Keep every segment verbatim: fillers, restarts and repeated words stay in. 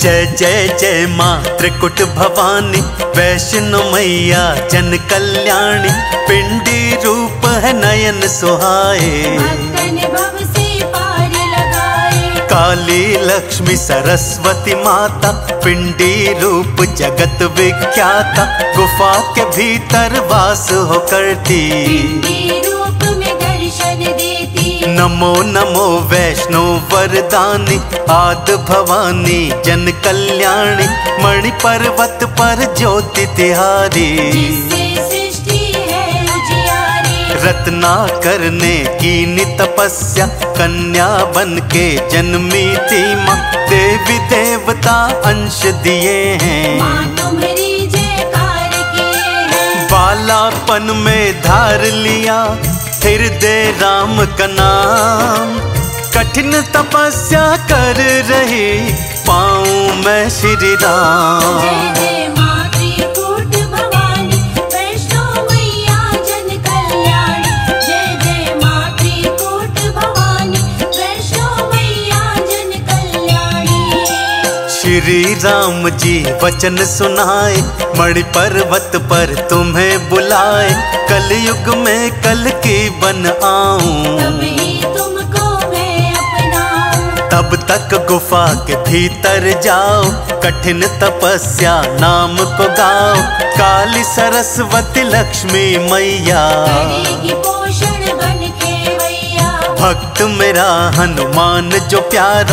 जय जय जय माँ त्रिकुट भवानी, वैष्णो मैया जन कल्याणी। पिंडी रूप है नयन सुहाए, भक्तन भव से पार लगाए। काली लक्ष्मी सरस्वती माता, पिंडी रूप जगत विख्याता। गुफा के भीतर वास हो करती, पिंडी रूप में दर्शन देती। नमो नमो वैष्णो वरदानी, आद भवानी जन कल्याणी। मणि पर्वत पर ज्योति तिहारी, जिससे सृष्टि है उजियारी। रत्नाकर ने कीनी तपस्या, कन्या बन के जन्मी थी माँ। देवी देवता अंश दिए हैं, माँ तुम्हारी जयकार किए हैं। बालापन में धार लिया हृदय राम का नाम। कठिन तपस्या कर रही पाऊं मैं श्री राम। जय जय माँ त्रिकुट भवानी, वैष्णो मैया जन कल्याणी। जय जय माँ त्रिकुट भवानी, वैष्णो मैया जन कल्याणी। श्री राम जी वचन सुनाए, मणि पर्वत पर तुम्हें बुलाए। कलयुग में कल की बन आऊं, तब ही तुमको मैं अपनाऊं। तब तक गुफा के भीतर जाओ, कठिन तपस्या नाम को गाओ। काली सरस्वती लक्ष्मी मैया, करेगी पोषण बन के भैया। भक्त मेरा हनुमान जो प्यारा,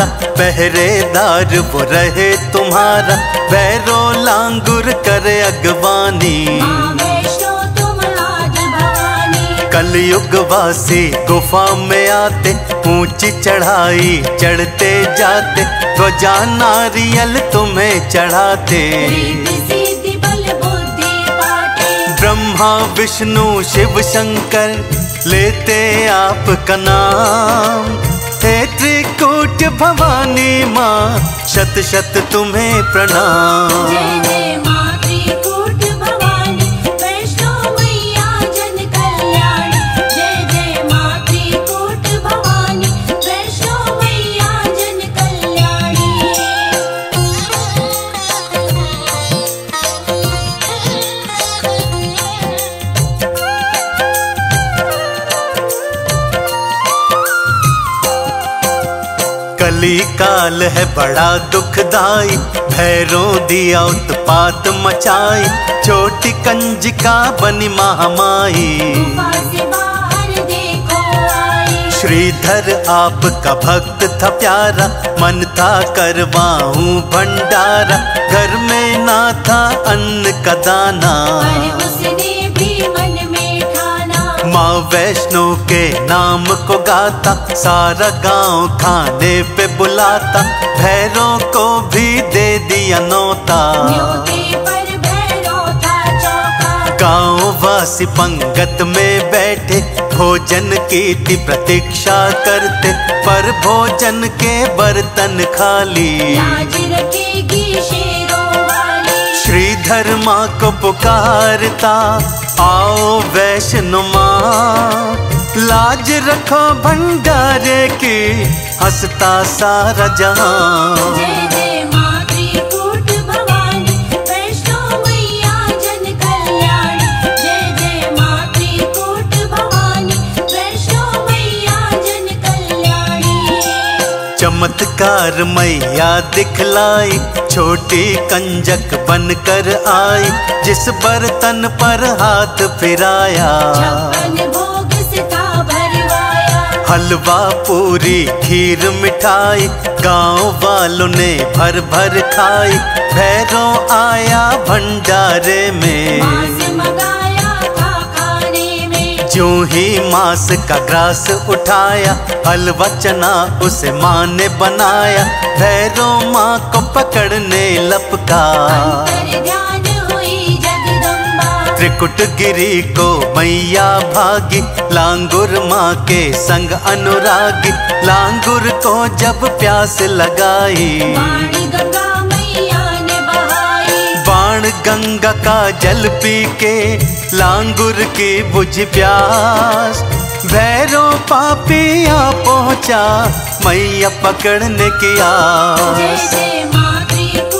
पहरेदार वो रहे तुम्हारा। भैरो लांगुर करे अगवानी, माँ वैष्णो तुम आदि भवानी। कलयुग वासी गुफा में आते, ऊंची चढ़ाई चढ़ते जाते। ध्वजा नारियल तुम्हें चढ़ाते, रिद्धि सिद्धि बल बुद्धि पाते। ब्रह्मा विष्णु शिव शंकर लेते आपका नाम। हे त्रिकुट भवानी माँ, शत शत तुम्हें प्रणाम। जय जय माँ त्रिकुट भवानी, वैष्णो मैया जन कल्याणी। जय जय माँ त्रिकुट भवानी, वैष्णो मैया जन कल्याणी। कली काल है बड़ा दुखदाई, भैरों दिया उत्पात मचाई। छोटी कंजिका बनी महामाई, गुफा से बाहर देखो आई। श्रीधर आपका भक्त था प्यारा, मन था करवाऊं भंडारा। घर में ना था अन्न का दाना, पर उसने भी मन में ठाना। माँ वैष्णो के नाम को गाता, सारा गांव खाने पे बुलाता। भैरों को भी दे दिया नौता, न्योते पर भैरो था चौका। गांव वासी पंगत में बैठे, भोजन की थी प्रतीक्षा करते। पर भोजन के बर्तन खाली, लाज रखेगी शेरों वाली। श्रीधर माँ को पुकारता, आओ वैष्णो माँ। लाज रखो भंडारे की, हंसता सारा जहां। जय जय माँ त्रिकुट भवानी, वैष्णो मैया जन कल्याणी। जय जय माँ त्रिकुट भवानी, वैष्णो मैया जन कल्याणी। चमत्कार मैया दिखलाई, छोटी कंजक बनकर आई। जिस बर्तन पर हाथ फिराया, छप्पन भोग से था भरवाया। हलवा पूरी खीर मिठाई, गांव वालों ने भर भर खाई। भैरों आया भंडारे में, मांस मंगाया था खाने में। ज्यों ही मांस का ग्रास उठाया, हलवा चना उसे माँ ने बनाया। भैरों माँ को पकड़ने लपका, अंतर ध्यान हुई जगदम्बा। त्रिकुट गिरी को मैया भागी, लांगुर माँ के संग अनुरागी। लांगुर को जब प्यास लगाई, वाणी गंगा मैया ने बहाई। बाण गंगा का जल पी के, लांगुर की बुझी प्यास। भैरों पापी आ पहुँचा, मैया पकड़ने की आस। जय जय माँ त्रिकुट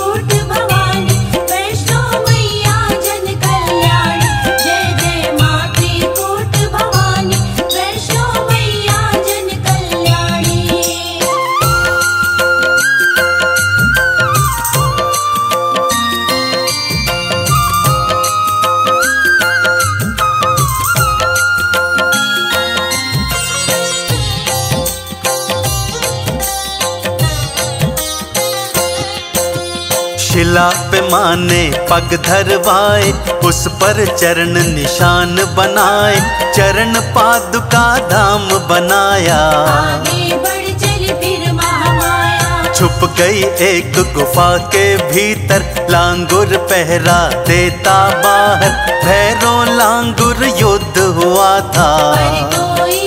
शिला पे माने पग धरवाए, उस पर चरण निशान बनाए, चरण पादुका धाम बनाया। आगे बढ़ चली फिर महामाया, छुप गई एक गुफा के भीतर, लांगुर पहरा देता बाहर, भैरव लांगुर युद्ध हुआ था। पर कोई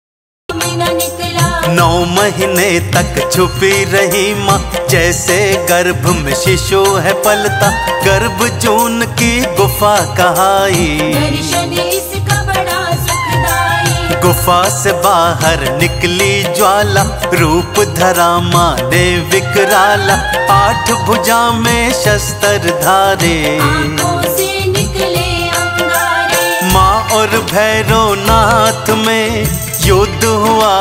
न निकला, नौ महीने तक छुपी रही माँ, जैसे गर्भ में शिशु है पलता, गर्भ जून की गुफा कहाई। दर्शन इसका बड़ा सुखदाई, गुफा से बाहर निकली ज्वाला, रूप धरा माँ ने विकराला, आठ भुजा में शस्त्र धारे। आंखों से निकले अंगारे, माँ और भैरव नाथ में युद्ध हुआ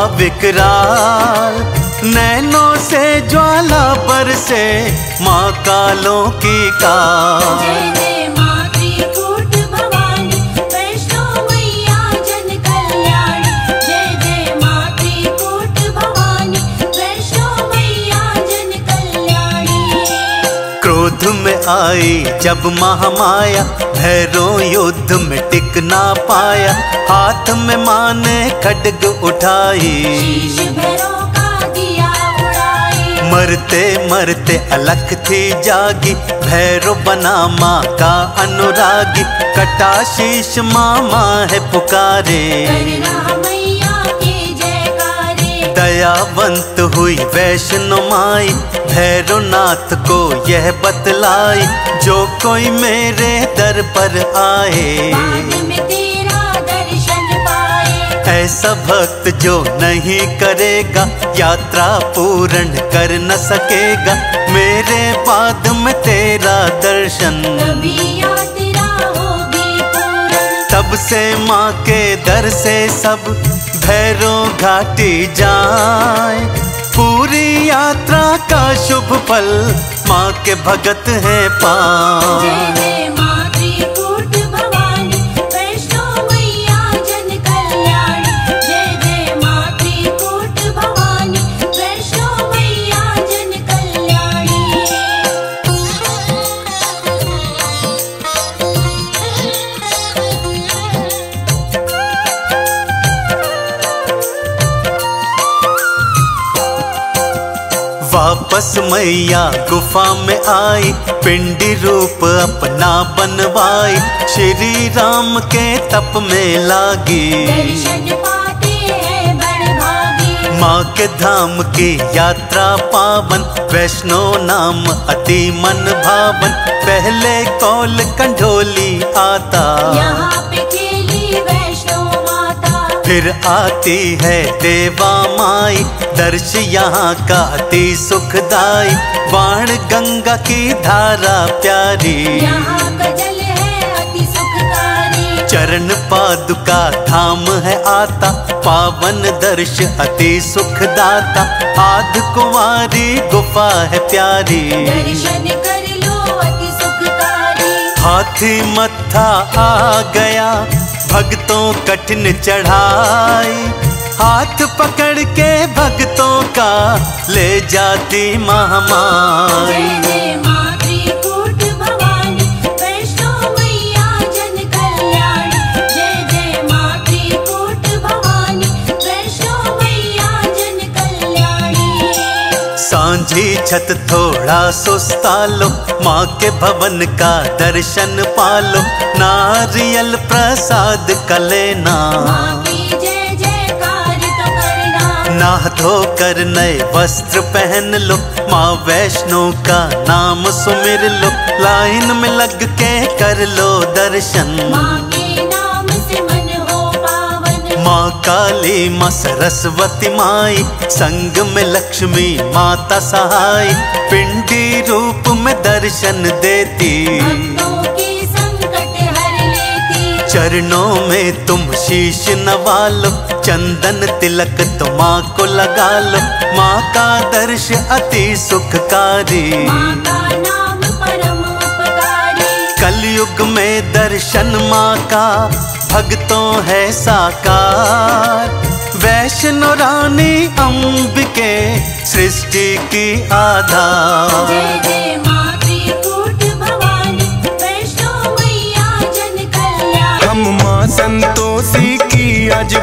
विकराल, नैनों से ज्वाला बरसे माँ कालों की काल। जय जय माँ त्रिकूट भवानी, वैष्णो मैया जन कल्याणी। जय जय माँ त्रिकूट भवानी, वैष्णो मैया जन कल्याणी। क्रोध में आई जब महामाया, भैरव युद्ध में टिक ना पाया, हाथ में माँ ने खड्ग उठाई। शीश भैरव का दिया उड़ाई, मरते मरते अलख थी जागी, भैरव बना माँ का अनुरागी, कटा शीश माँ माँ है पुकारे। करना मैया के जयकारे, दयावंत हुई वैष्णो माई, भैरवनाथ को यह बतलाई, जो कोई मेरे दर पर आए, बाद में तेरा दर्शन पाए। ऐसा भक्त जो नहीं करेगा, यात्रा पूर्ण कर न सकेगा, मेरे बाद में तेरा दर्शन। कभी यात्रा होगी पूर्ण, तब से माँ के दर से सब भैरव घाटी जाए, पूरी यात्रा का शुभ फल माँ के भगत है पाए। जय जय माँ त्रिकूट भवानी, वैष्णो मैया जन कल्याणी। जय जय माँ त्रिकूट भवानी, वैष्णो मैया जन कल्याणी। वापस मैया गुफा में आई, पिंडी रूप अपना बनवाई, श्री राम के तप में लागी। दर्शन पाते हैं बड़ भागी, माँ के धाम की यात्रा पावन, वैष्णो नाम अति मन भावन, पहले कौल कंढोली आता, यहाँ पे खेली वैष्णो माता। फिर आती है देवा माई, दर्श यहाँ का अति सुखदाई, बाण गंगा की धारा प्यारी, यहाँ का जल है अति सुखकारी। चरण पादुका धाम है आता, पावन दर्श अति सुखदाता, आध कुंवारी गुफा है प्यारी। दर्शन कर लो अति सुखकारी, हाथी मत्था आ गया, भक्तों कठिन चढ़ाई, हाथ पकड़ के भक्तों का ले जाती महामाई। जय जय माँ त्रिकूट भवानी, वैष्णो मैया जन कल्याणी। जय जय माँ त्रिकूट भवानी, वैष्णो मैया जन कल्याणी। सांझी छत थोड़ा सुस्तालो, माँ के भवन का दर्शन पालो, नारियल प्रसाद का लेना, माँ की जय जयकार तो करना। नहा धोकर नए वस्त्र पहन लो, माँ वैष्णो का नाम सुमिर लो, लाइन में लग के कर लो दर्शन। माँ के नाम से मन हो पावन, माँ काली माँ सरस्वती माई, संग में लक्ष्मी माता सहाय, पिंडी रूप में दर्शन देती, भक्तों के संकट हर लेती। चरणों में तुम शीश नवा लो, चंदन तिलक तो माँ को लगा लो, माँ का दर्श अति सुखकारी। माँ का नाम परम उपकारी, कलयुग में दर्शन माँ का भक्तों है साकार, वैष्णो रानी अंबिके सृष्टि की आधार। जय जय माँ त्रिकूट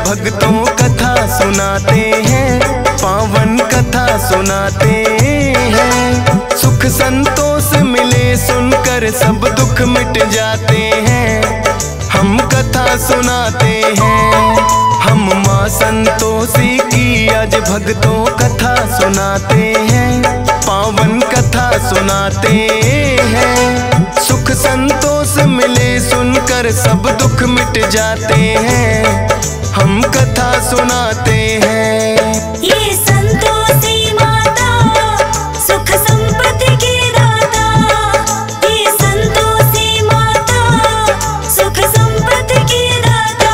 भक्तों कथा सुनाते हैं, पावन कथा सुनाते हैं। सुख संतोष मिले सुनकर सब दुख मिट जाते हैं, हम कथा सुनाते हैं। हम माँ संतोषी की आज भक्तों कथा सुनाते हैं, पावन कथा सुनाते हैं। सुख संतोष मिले सुनकर सब दुख मिट जाते हैं, हम कथा सुनाते हैं। ये संतोषी माता सुख संपत्ति की दाता, ये संतोषी माता सुख संपत्ति की दाता।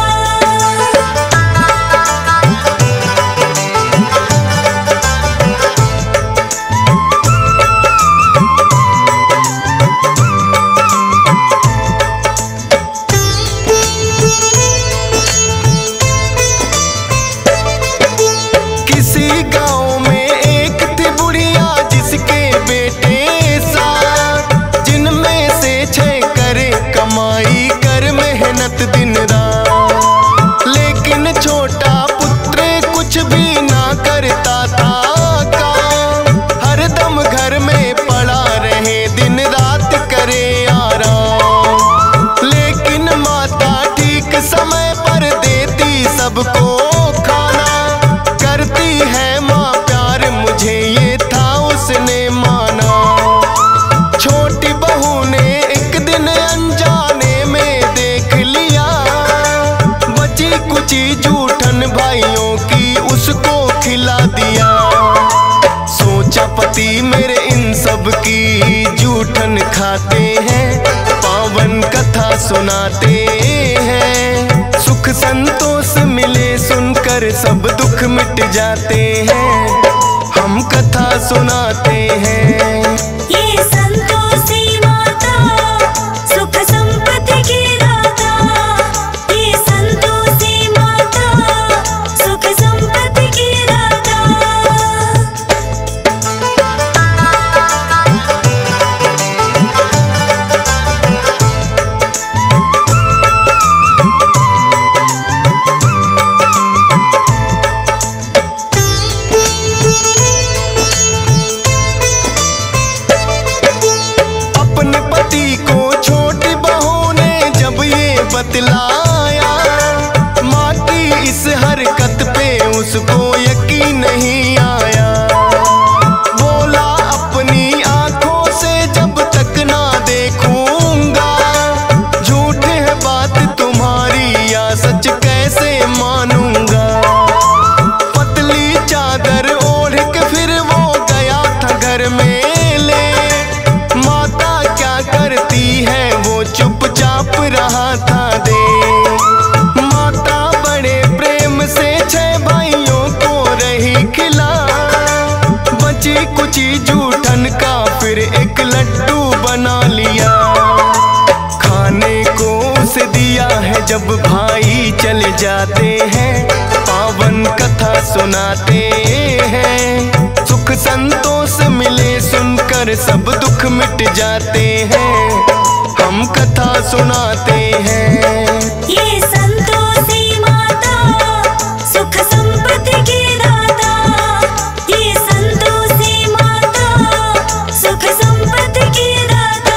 दिन रात लेकिन छोटा पुत्र कुछ भी ना करता था काम, हरदम घर में पड़ा रहे दिन रात करे आराम। लेकिन माता ठीक समय पर देती सबको खाना, करती है माँ प्यार मुझे ये था उसने माना। छोटी बहू ने एक दिन अनजाने में देख लिया, बची कुची जूठन भाइयों की उसको खिला दिया। सोचा पति मेरे इन सब की जूठन खाते हैं, पावन कथा सुनाते हैं। सुख संतोष मिले सुनकर सब दुख मिट जाते हैं, हम कथा सुनाते हैं। ये संतोषी माता सुख संपत्ति की दाता, ये संतोषी माता सुख संपत्ति की दाता। बतलाया माँ की इस हरकत पे उसको यकीन नहीं आया। बोला अपनी आंखों से जब तक ना देखूंगा, झूठ है बात तुम्हारी या सच कैसे मानूंगा। पतली चादर ओढ़ के फिर वो गया था घर में ले, माता क्या करती है वो चुपचाप रहा था दे। माता बड़े प्रेम से छह भाइयों को रही खिला, बची कुची जूठन का फिर एक लड्डू बना लिया। खाने को उसे दिया है जब भाई चले जाते हैं, पावन कथा सुनाते हैं। सुख संतोष मिले सुनकर सब दुख मिट जाते हैं, हम कथा सुनाते हैं। ये संतोषी माता सुख संपत्ति की दाता, ये संतोषी माता सुख संपत्ति की दाता।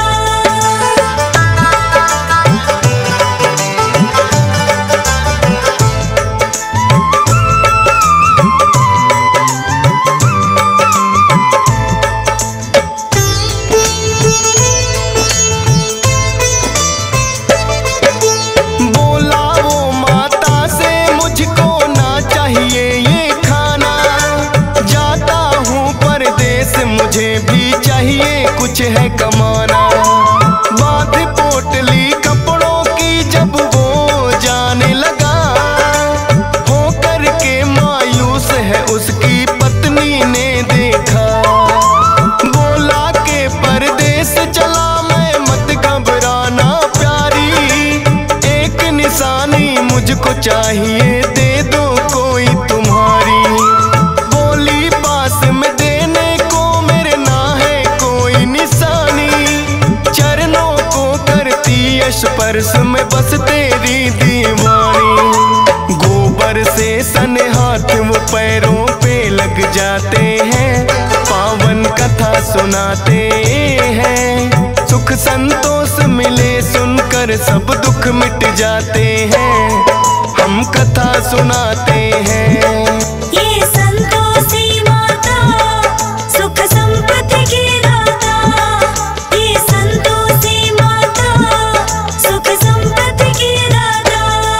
मुझे भी चाहिए कुछ है कमाना। बात पोटली कपड़ों की जब वो जाने लगा, हो करके मायूस है उसकी पत्नी ने देखा। बोला के परदेस चला मैं मत घबराना प्यारी, एक निशानी मुझको चाहिए दे दो कोई तुम्हारी। बोली पास में देने को मेरे ना है कोई निशानी, चरणों को करती स्पर्श में बस तेरी दीवानी। गोबर पर से सन हाथ वो पैरों पे लग जाते हैं, पावन कथा सुनाते हैं। सुख संतोष मिले सुनकर सब दुख मिट जाते हैं, हम कथा सुनाते हैं। ये संतोषी माता सुख संपत्ति की दाता, ये संतोषी माता सुख संपत्ति की दाता।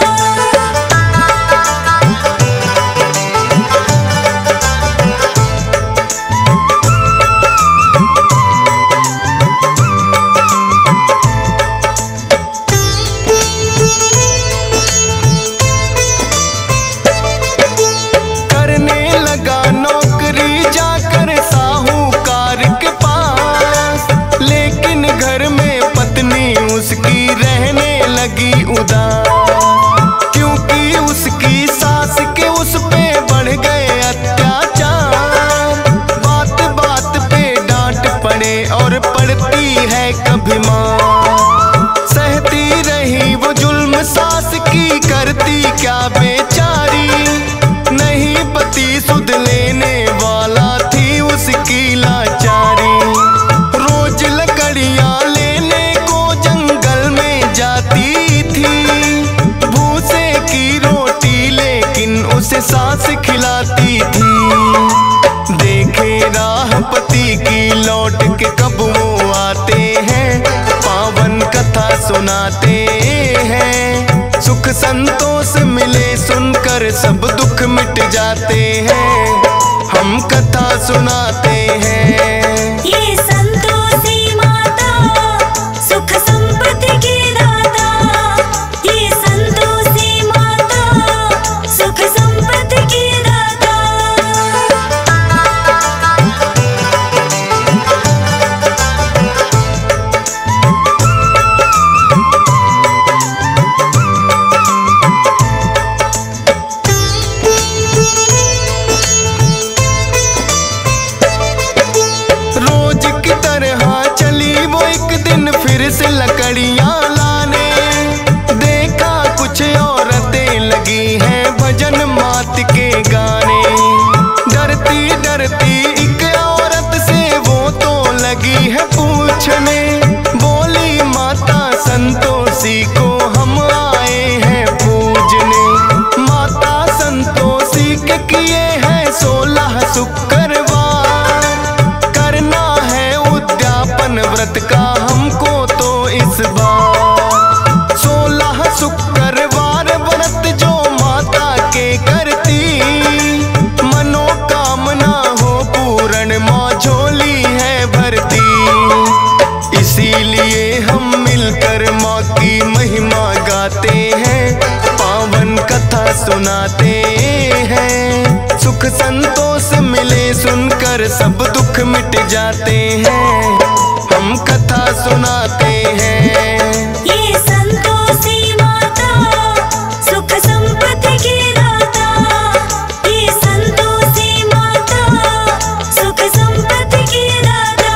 करने लगा नौकरी जाकर साहूकार के पास, लेकिन घर में पत्नी उसकी रहने लगी उदास, क्योंकि उसकी सास के उस पे बढ़ गए अत्याचार। बात बात पे डांट पड़े और पड़ती है कभी मार, सहती रही वो जुल्म सास की, करती क्या बेचारी। नहीं पति सुध लेने वाला थी उसकी लाचारी, रोज लकड़ियां लेने को जंगल में जाती थी। भूसे की रोटी लेकिन उसे सास खिलाती थी, देखे राह पति की लौट के कब वो आते हैं, पावन कथा सुनाते हैं। सुख संतोष मिले सुनकर सब दुख मिट जाते हैं, हम कथा सुनाते हैं। ये संतोषी माता सुख संपत्ति की दाता, ये संतोषी माता सुख संपत्ति की दाता। रोज की तरह चली वो एक दिन फिर से लकड़ियां लाने, देखा कुछ औरतें लगी हैं भजन मात के गाने। डरती डरती एक औरत से वो तो लगी है पूछने, बोली माता संतोषी को हम आए हैं पूजने। माता संतोषी के किए हैं सोलह शुक्रवार, करना है उद्यापन व्रत का हमको तो इस बार। सोलह शुक्रवार व्रत जो माता के करती, मनोकामना हो पूर्ण माँ झोली है भरती। इसीलिए हम मिलकर माँ की महिमा गाते हैं, पावन कथा सुनाते हैं। सुख संतोष मिले सुनकर सब दुख मिट जाते हैं, हम कथा सुनाते हैं। ये संतोषी माता सुख संपत्ति की दाता, ये संतोषी माता सुख संपत्ति की दाता।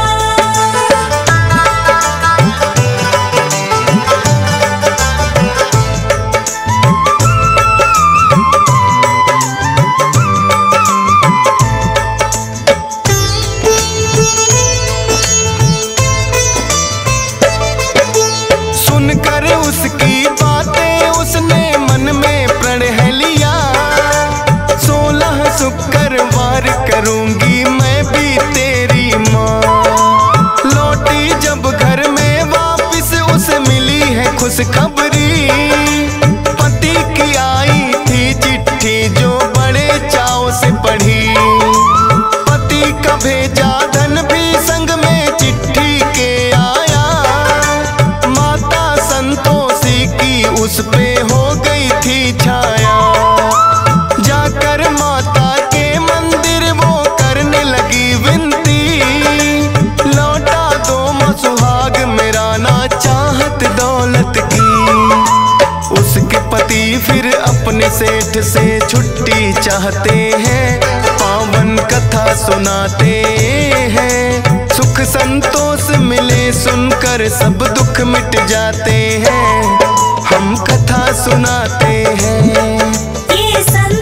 सुनकर उसकी बातें उसने मन में प्रण लिया, सोलह शुक्रवार करूंगी मैं भी तेरी माँ। लौटी जब घर में वापस उसे मिली है खुशखबरी, पति की आई थी चिट्ठी जो बड़े चाव से पढ़ी। पति का भेजा धन भी संग में चिट्ठी के आया, माता संतोषी की उस पे हो गई थी छाया। जाकर माता के मंदिर वो करने लगी विनती, लौटा दो माँ सुहाग मेरा ना चाहत दौलत की। उसके पति फिर अपने सेठ से छुट्टी चाहते हैं, पावन कथा सुनाते हैं। सुख संतोष मिले सुनकर सब दुख मिट जाते हैं, हम कथा सुनाते हैं। ये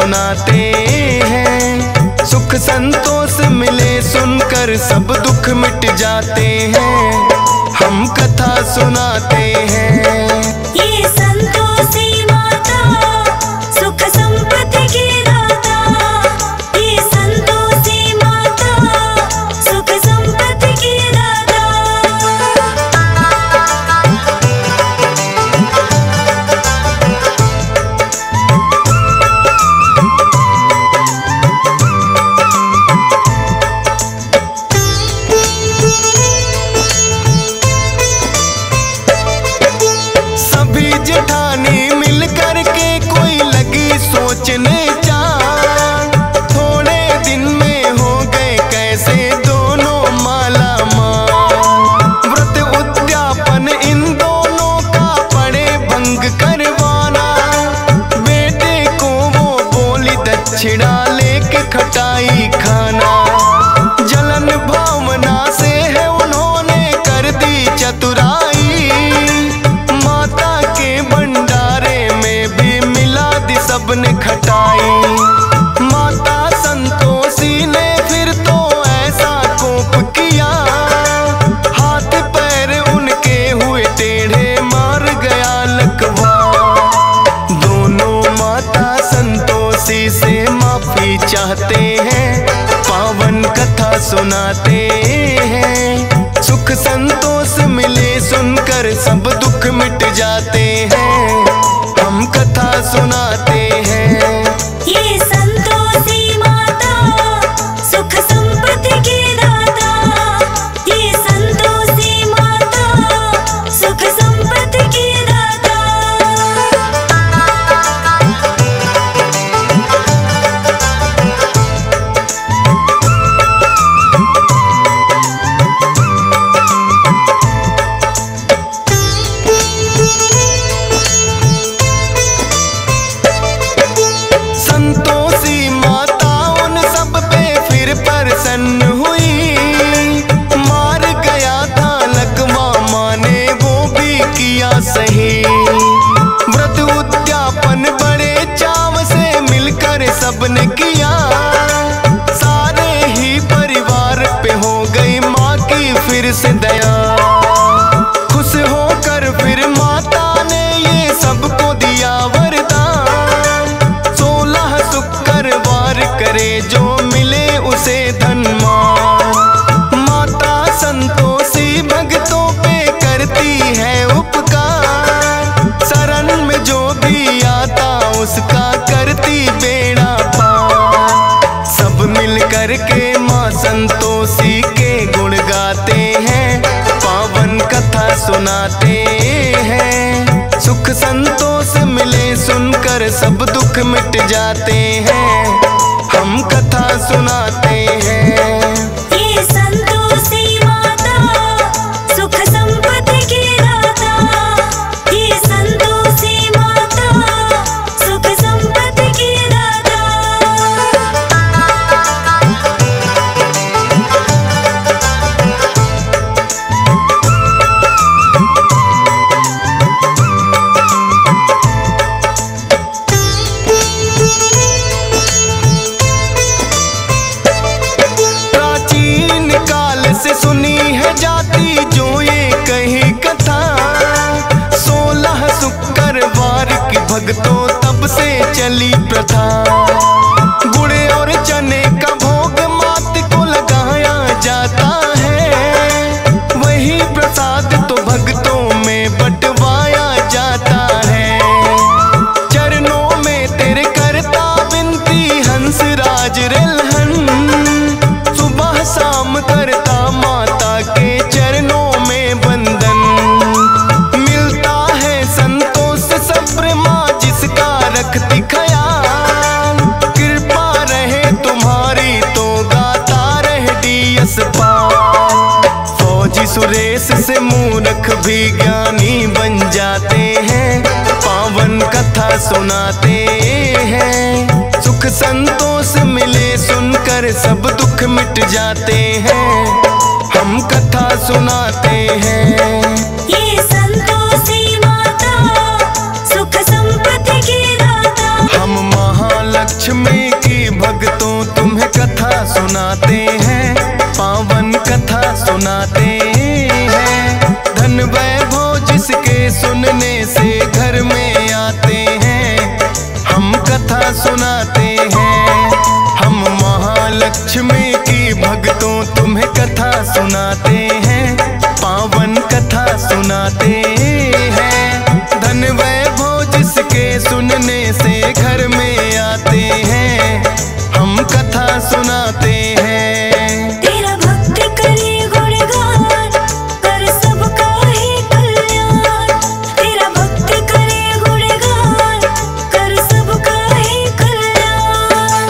सुनाते हैं। सुख संतोष मिले सुनकर सब दुख मिट जाते हैं। हम कथा सुनाते हैं। ये संतोषी माता सुख संपत्ति की दाता। ये संतोषी माता सुख संपत्ति की दाता। जेठानी मिल कर के कोई लगी सोचने चार। थोड़े दिन में हो गए कैसे दोनों माला माल। व्रत उद्यापन इन दोनों का पड़े भंग करवाना। बेटे को वो बोली दक्षिणा लेके खटाई खाना। जलन भावना से है उन्होंने कर दी चतुराई। सबने खटाई। माता संतोषी ने फिर तो ऐसा कोप किया। हाथ पैर उनके हुए टेढ़े मार गया लकवा। दोनों माता संतोषी से माफी चाहते हैं। पावन कथा सुनाते हैं। सुख संतोष मिले सुनकर सब दुख मिट जाते हैं। हम कथा सुनाते हैं। ये संतोषी माता सुख संपत्ति की दाता। ये संतोषी माता सुख संपत्ति की दाता। संतोषी माता उन सब पे फिर प्रसन्न हुई। मार गया था लकवा माने वो भी किया सही। व्रत उद्यापन बड़े चाव से मिलकर सबने किया। सारे ही परिवार पे हो गई माँ की फिर से दया। खुश होकर फिर माता ने ये सबको दिया वरदान। सोलह शुक्रवार करे जो मिले उसे धन मान। माता संतोषी भक्तों पे करती है उपकार। शरण में जो भी आता उसका करती बेड़ा पार। सब मिल कर के माँ संतोषी के गुण गाते हैं। पावन कथा सुनाते हैं। सुख संतोष मिले सुनकर सब दुख मिट जाते हैं। हम कथा सुनाते हैं। ये संतोषी माता सुख संपत्ति की दाता। ये संतोषी माता सुख संपत्ति की दाता। से सुनी है जाती जो ये कही कथा। सोलह शुक्रवार की भक्तों तब से चली प्रथा। गुड़ और चने का भोग मात को लगाया जाता है। वही प्रसाद तो भक्तों में बंटवाया जाता है। चरणों में तेरे करता विनती हंस राज रेलहन। सुबह शाम करता माता के चरणों में बंदन। मिलता है संतोष सब्र माँ जिसका रखती ख्याल। कृपा रहे तुम्हारी तो गाता रहे डीएस पाल। फौजी सुरेश से मूर्ख भी ज्ञानी बन जाते हैं। पावन कथा सुनाते हैं। सुख संतोष मिले सुनकर सब दुख मिट जाते हैं। हम कथा सुनाते हैं। ये संतोषी माता सुख संपत्ति की दाता। हम महालक्ष्मी सुनाते हैं, पावन कथा सुनाते हैं। धन वैभव जिसके सुनने से घर में आते हैं, हम कथा सुनाते हैं। हम महालक्ष्मी की भक्तों तुम्हें कथा सुनाते हैं, पावन कथा सुनाते हैं। धन वैभव जिसके सुनने से घर में आते हैं, हम कथा सुनाते हैं। तेरा भक्त करे गुणगान, कर सबका ही कल्याण। तेरा भक्त करे गुणगान, कर सबका ही कल्याण।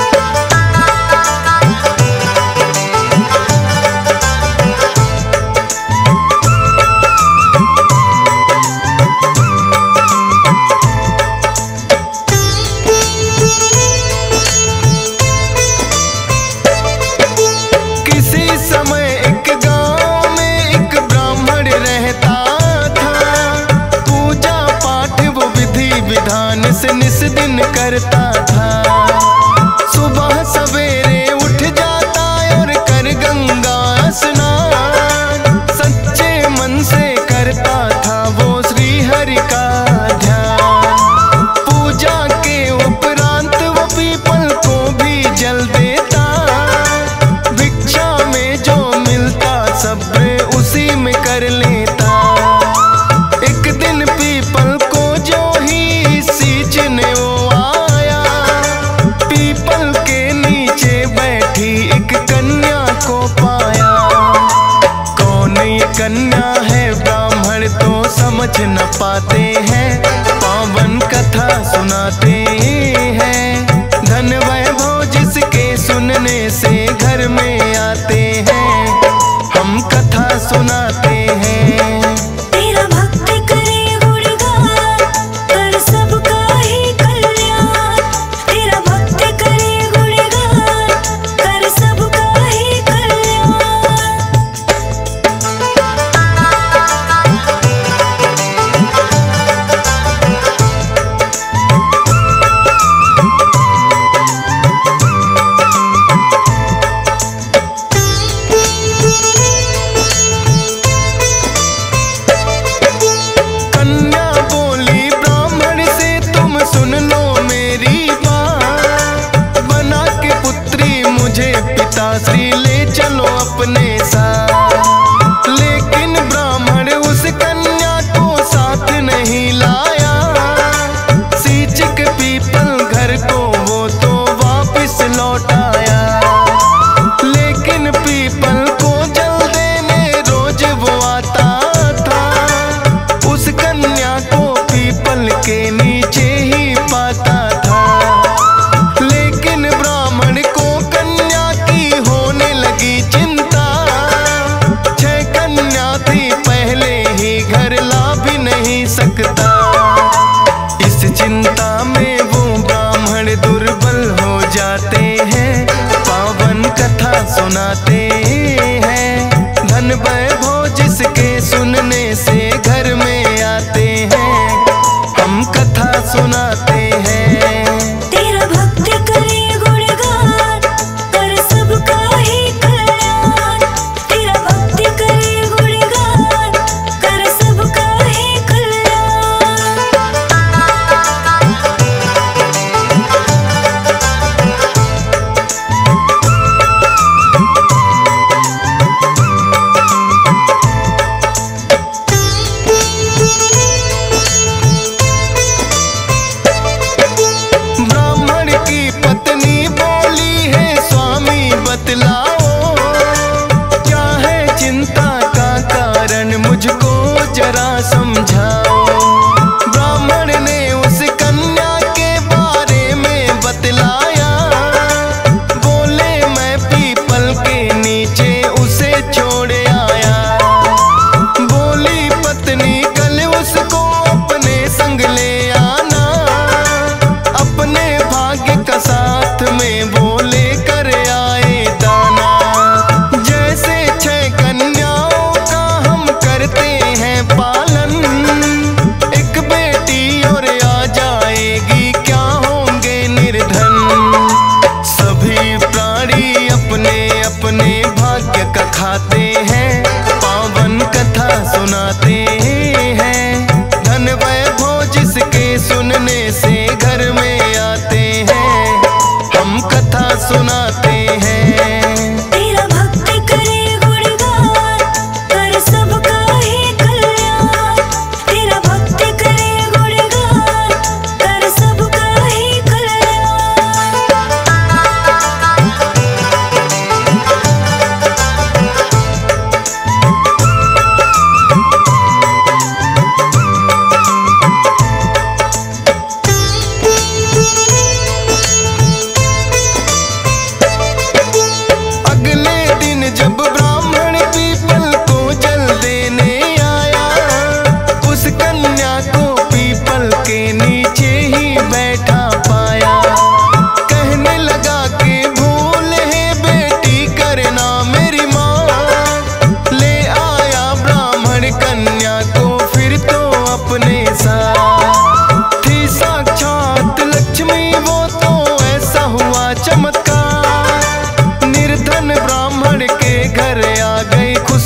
किसी समय एक गांव में एक ब्राह्मण रहता था। पूजा पाठ वो विधि विधान से निस दिन करता था। सुबह सवेरे उठ जाता और कर गंगा स्नान। सच्चे मन से करता था वो श्री हरि का ध्यान। पूजा के उपरांत वो पीपल को भी जल देता। भिक्षा में जो मिलता सब्र उसी में कर लेता। एक दिन पीपल को जो ही सींचने वो आया, पीपल के नीचे बैठी एक कन्या को पाया। कौन ये कन्या है ब्राह्मण तो समझ न पाते हैं, पावन कथा सुनाते हैं। धन वैभव जिसके सुनने से घर में आते हैं, हम कथा सुनाते हैं। तेरा भक्त करे गुणगान, कर सबका ही कल्याण। तेरा भक्त करे गुणगान, कर सबका ही कल्याण। कन्या बोली ब्राह्मण से तुम सुन लो मेरी बात। बना के पुत्री मुझे पिताश्री ले चलो अपने साथ। लेकिन ब्राह्मण उस कन्या को साथ नहीं लाया। सींच के पीपल घर को वो तो वापिस लौट आया। लेकिन पीपल को जल देने रोज वो आता था। उस कन्या को पीपल के नीचे ही पाता था। लेकिन ब्राह्मण को कन्या की होने लगी चिंता। छह कन्या थी पहले ही घर ला भी नहीं सकता। इस चिंता में वो ब्राह्मण दुर्बल हो जाते हैं, पावन कथा सुनाते हैं। धन वैभव जिसके सुनने से घर में आते हैं, हम कथा सुनाते हैं। तेरा भक्त करे गुणगान, कर सबका ही कल्याण। तेरा भक्त करे गुणगान, कर सबका ही कल्याण।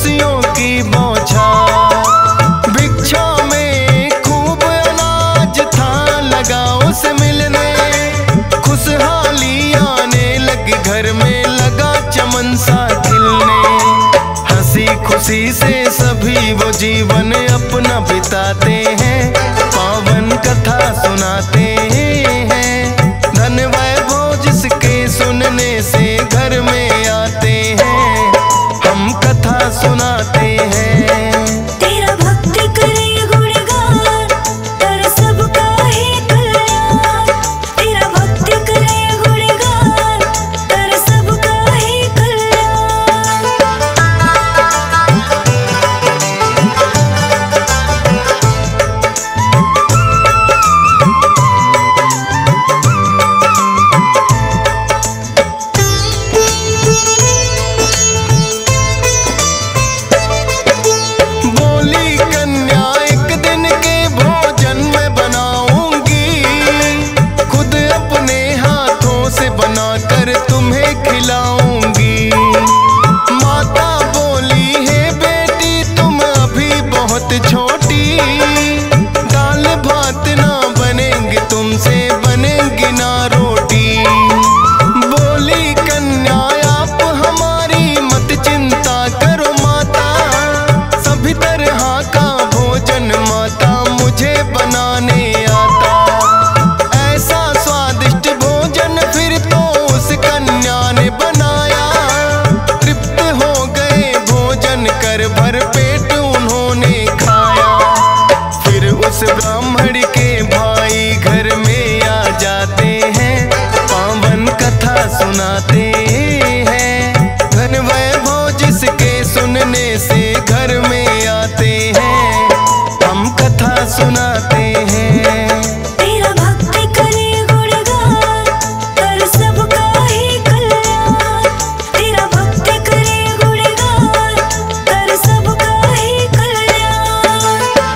खुशियों की बौछार। भिक्षा में खूब अनाज था लगा उसे मिलने, खुशहाली आने लगी घर में लगा चमन सा खिलने। हंसी खुशी से सभी वो जीवन अपना बिताते हैं, पावन कथा सुनाते हैं। धन वैभव जिसके सुनने से घर में आते हैं, हम कथा सुनाते हैं। तेरा भक्ति करे गुणगान कर सबका ही कल्याण। तेरा भक्ति करे गुणगान कर सबका ही कल्याण। बोली कन्या एक दिन के भोजन में बनाऊंगी, खुद अपने हाथों से बनाकर तुम्हें खिलाऊंगी। माता बोली है बेटी तुम अभी बहुत छोटी, दाल भात ना बनेंगे तुमसे बनेंगी ना रोटी। बोली कन्या आप हमारी मत चिंता करो माता, सभी तरह का भोजन माता मुझे बनाने आता। ऐसा स्वादिष्ट भोजन फिर तो उस कन्या ने बनाया, तृप्त हो गए भोजन कर भर पेट उन्होंने खाया। फिर उस ब्राह्मण के भाई घर में आ जाते हैं, पावन कथा सुनाते हैं। धन वैभव जिसके सुनने से घर में आते हैं, हम कथा सुनाते हैं। तेरा भक्ति करे गुणगान कर सबका ही कल्याण। तेरा भक्ति करे गुणगान कर सबका ही कल्याण।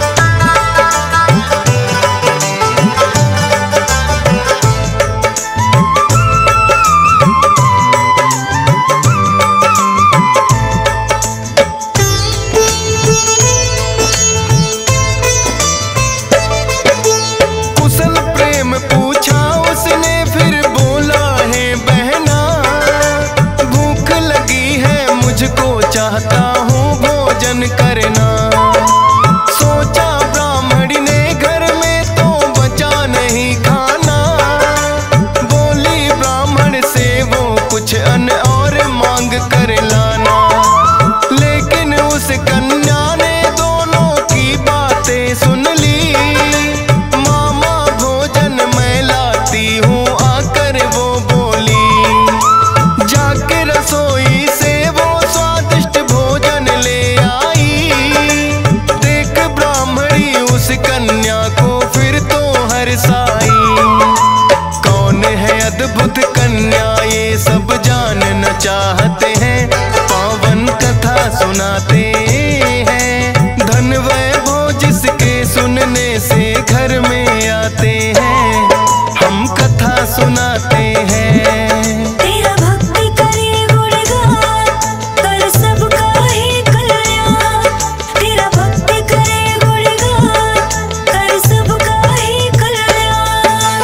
कुशल प्रेम पूछा उसने फिर बोला है बहना, भूख लगी है मुझको चाहता हूँ भोजन करना। सोचा ब्राह्मणी ने घर में तो बचा नहीं खाना, बोली ब्राह्मण से वो कुछ अन्न और मांग कर लाना। लेकिन उस कन्या ने दोनों की बातें सुन ली, मामा भोजन मैं लाती हूँ आकर वो बोली। जाके रसोई से वो स्वादिष्ट भोजन ले आई, देख ब्राह्मणी उस कन्या को फिर तो हर्षाई। कौन है अद्भुत कन्या ये सब जानना चाहते हैं, पावन कथा सुनाते हैं। धन वैभव जिसके सुनने से घर में आते हैं, हम कथा सुनाते हैं। तेरा भक्ति करे गुणगान कर सबका ही कल्याण। तेरा भक्ति करे गुणगान कर सबका ही कल्याण।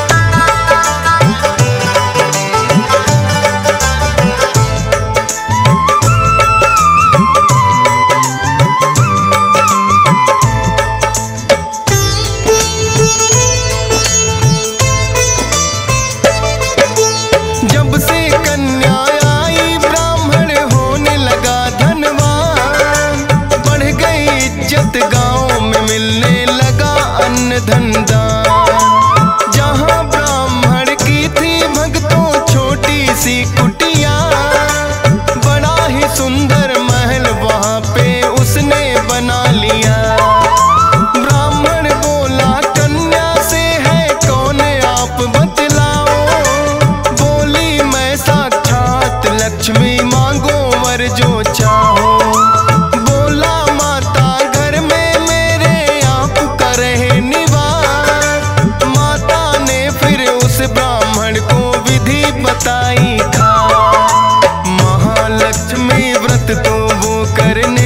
जब से कन्या आई ब्राह्मण होने लगा धनवान, बढ़ गई इज्जत गांव में मिलने लगा अन्न धन दान। जहां ब्राह्मण की थी भक्तों छोटी सी कुटिया, बड़ा ही सुंदर महल वहां पे उसने बना लिया। ब्राह्मण बोला कन्या से है कौन आप बतलाओ, बोली मैं साक्षात लक्ष्मी मांगो वर जो चाहो। बोला माता घर में मेरे आप का रहे निवास, माता ने फिर उस ब्राह्मण को विधि बताई था। महालक्ष्मी व्रत तो वो करने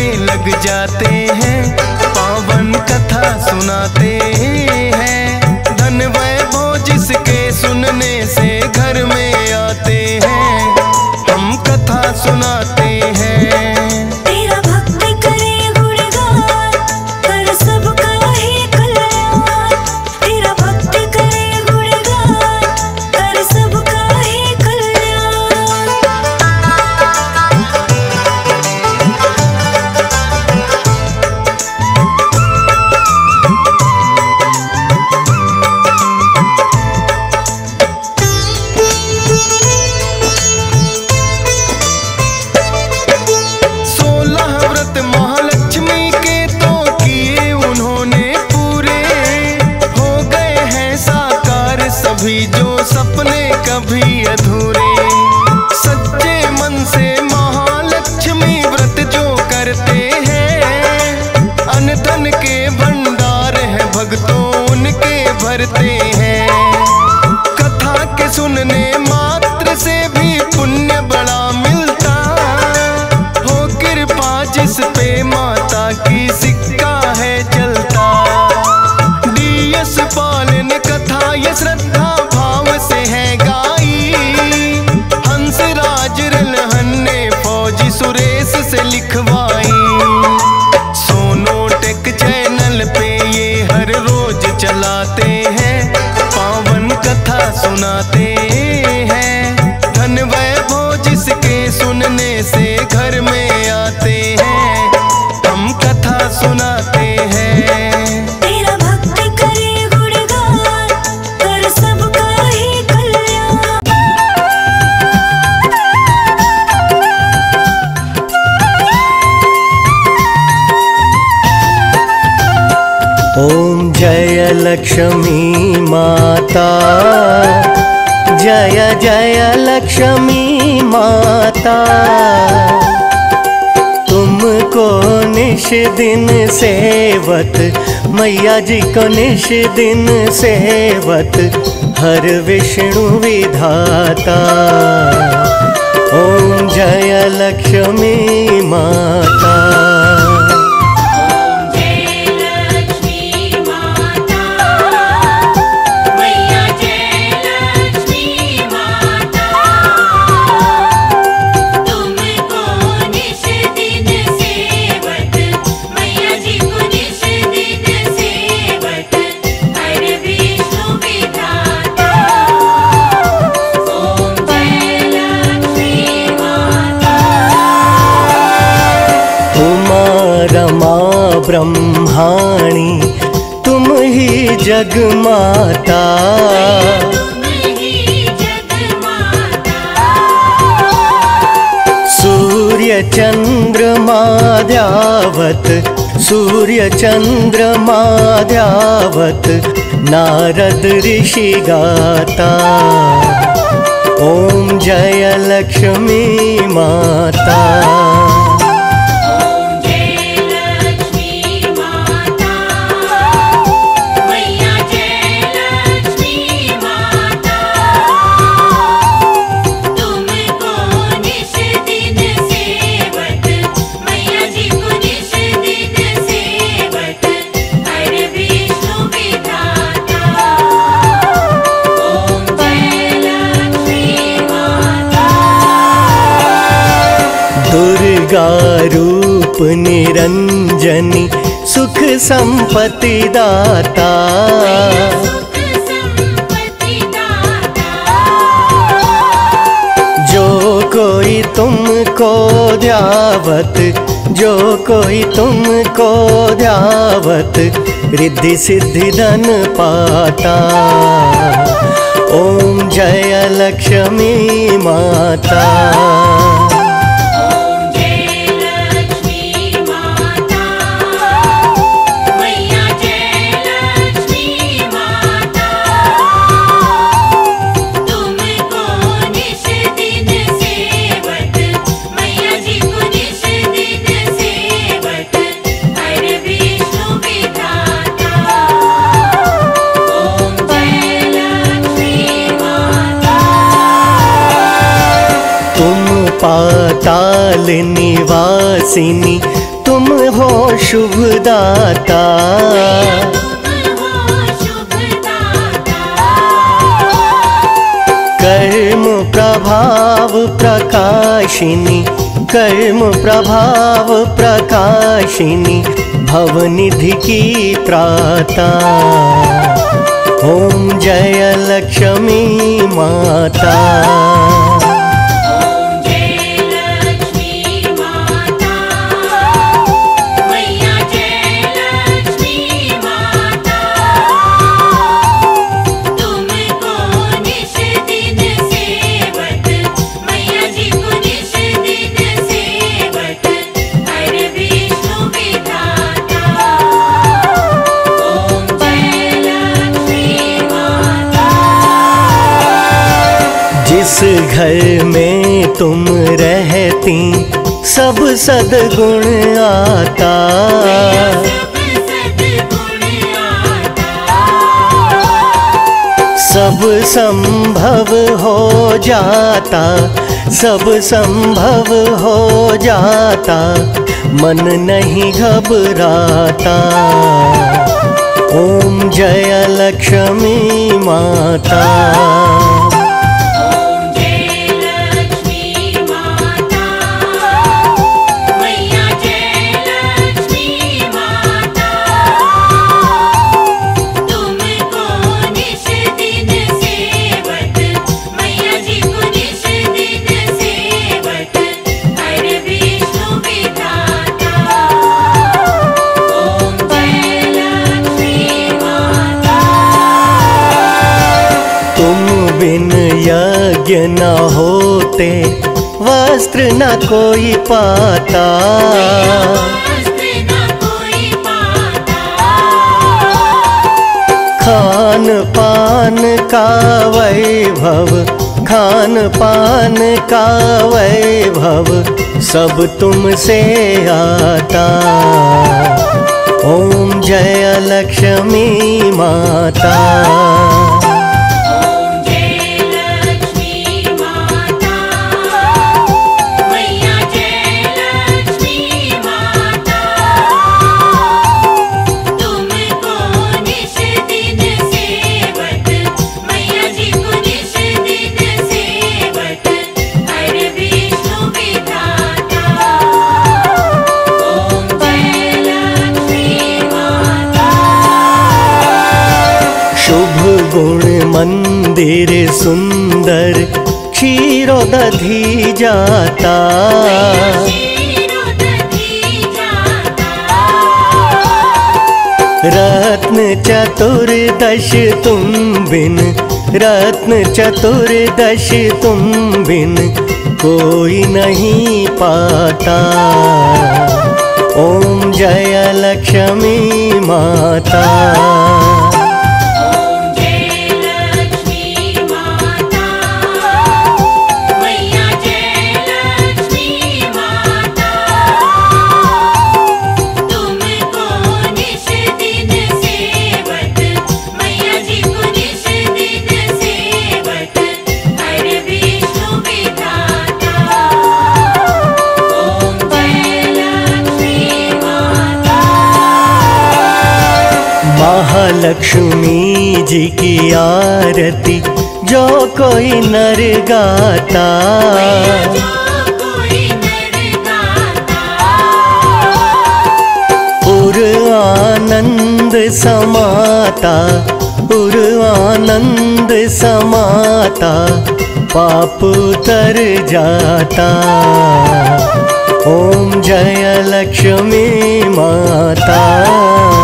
जाते हैं, पावन कथा सुनाते हैं। धन वैभव जिसके सुनने से घर में आते हैं, हम कथा सुनाते हैं। तेरा भक्त करे गुणगान, कर सबका ही कल्याण। तेरा भक्त करे गुणगान, कर सबका ही कल्याण। सोलह व्रत महालक्ष्मी के तो किए उन्होंने पूरे, हो गए हैं साकार सभी जो सपने कभी अधूरे। सच्चे मन से महालक्ष्मी व्रत जो करते हैं, अन्न धन के भंडार है भक्तों उनके भरते हैं। कथा के सुनने मात्र से भी पुण्य बड़ा मिलता, हो कृपा जिस पे माता की सिक्का है चलता। डीएस पालन कथा ये श्रद्धा भाव से है गाई, हंसराज रलहन ने फौजी सुरेश से लिखवाई। सोनोटेक चैनल पे ये हर रोज चलाते हैं, पावन कथा सुनाते हैं। धन वैभव जिसके सुनने से घर में आते हैं, हम कथा सुनाते हैं। तेरा भक्त करे गुणगान, कर सबका ही कल्याण। ओम जय लक्ष्मी माता, जय जय लक्ष्मी माता। तुमको निश दिन सेवत, मैया जी को निश दिन सेवत, हर विष्णु विधाता। ओम जय लक्ष्मी माता। ओम जय लक्ष्मी माता, मैया जय लक्ष्मी माता। तुमको निश दिन सेवत, मैया जी को निश दिन सेवत, हर विष्णु विधाता। ओम जय लक्ष्मी माता। उमा रमा ब्रह्माणी, तुम ही जग माता। तुम ही जगमाता। सूर्य चंद्रमा ध्यावत, सूर्य चंद्रमा ध्यावत, नारद ऋषि गाता। ओम जय लक्ष्मी माता। ओम जय लक्ष्मी माता, मैया जय लक्ष्मी माता। तुमको निश दिन सेवत, मैया जी को निश दिन सेवत, हर विष्णु विधाता। ओम जय लक्ष्मी माता। दुर्गा रूप निरंजनी, सुख संपत्ति दाता। सुख संपत्ति दाता। जो कोई तुमको ध्यावत, जो कोई तुमको ध्यावत, रिद्धि सिद्धि धन पाता। ओम जय लक्ष्मी माता। ओम जय लक्ष्मी माता, मैया जय लक्ष्मी माता। तुमको निश दिन सेवत, मैया जी को निश दिन सेवत, हर विष्णु विधाता। ओम जय लक्ष्मी माता। तुम पाताल निवासिनी, तुम हो शुभदाता, तुम हो शुभदाता। कर्म प्रभाव प्रकाशिनी, कर्म प्रभाव प्रकाशिनी, भवनिधि की त्राता। ओम जय लक्ष्मी माता। ओम जय लक्ष्मी माता, मैया जय लक्ष्मी माता। तुमको निश दिन सेवत, मैया जी को निश दिन सेवत, हर विष्णु विधाता। ओम जय लक्ष्मी माता। जिस घर में तुम रहती सब सद्गुण आता, सब सद्गुण आता। सब संभव हो जाता, सब संभव हो जाता, मन नहीं घबराता। ओम जय लक्ष्मी माता। ओम जय लक्ष्मी माता, मैया जय लक्ष्मी माता। तुमको निश दिन सेवत, मैया जी को निश दिन सेवत, हर विष्णु विधाता। ओम जय लक्ष्मी माता। तुम बिन यज्ञ न होते, वस्त्र न कोई पाता। वस्त्र न कोई पाता। खान पान का वैभव, खान पान का वैभव, सब तुमसे आता। ओम जय लक्ष्मी माता। ओम जय लक्ष्मी माता, मैया जय लक्ष्मी माता। तुमको निश दिन सेवत, मैया जी को निश दिन सेवत, हर विष्णु विधाता। ओम जय लक्ष्मी माता। शुभ गुण मंदिर सुंदर, क्षीरोदधि जाता। क्षीरोदधि जाता। रत्न चतुर्दश तुम बिन, रत्न चतुर्दश तुम बिन, कोई नहीं पाता। ओम जय लक्ष्मी माता। ओम जय लक्ष्मी माता, मैया जय लक्ष्मी माता। तुमको निश दिन सेवत, मैया जी को निश दिन सेवत, हर विष्णु विधाता। ओम जय लक्ष्मी माता। महालक्ष्मी जी की आरती जो कोई नर गाता। जो कोई नर गाता। उर आनंद समाता, उर आनंद समाता, पाप उतर जाता। ओम जय लक्ष्मी माता।